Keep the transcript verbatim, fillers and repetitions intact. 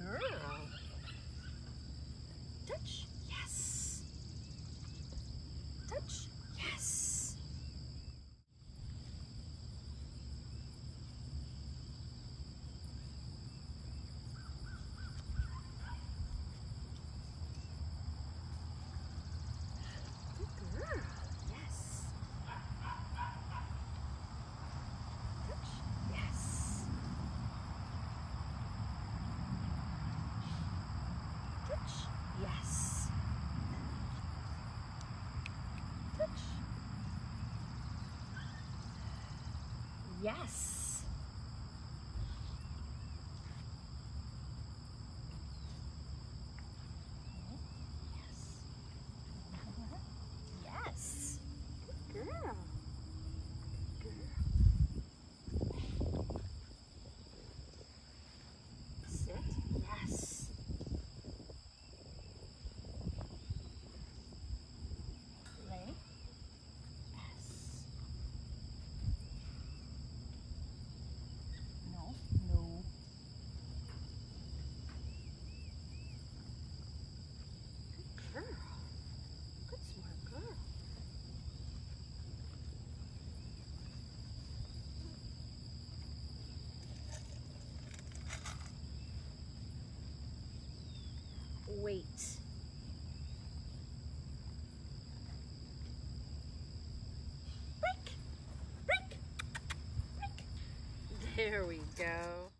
girl. Touch. Yes. Touch. Yes. Good girl. Yes. Touch. Yes. Touch. Yes. Touch. Yes. Yes. Yes. Good girl. Good girl. Sit. Yes. Lay. Yes. No. No. Good girl. Good smart girl. Wait. Break. Break. Break. There we go.